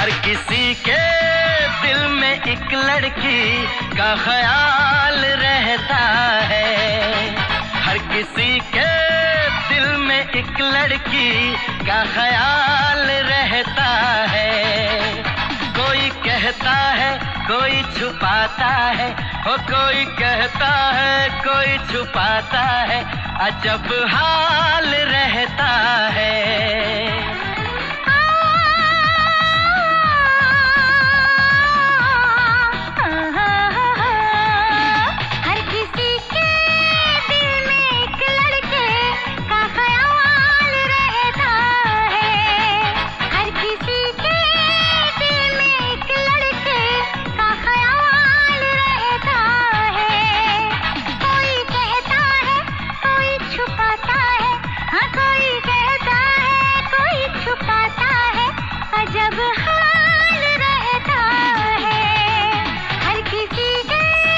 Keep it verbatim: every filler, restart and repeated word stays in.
हर किसी के दिल में एक लड़की का ख्याल रहता है, हर किसी के दिल में एक लड़की का ख्याल रहता है। कोई कहता है कोई छुपाता है, हो कोई कहता है कोई छुपाता है, अजब हाल रहता है।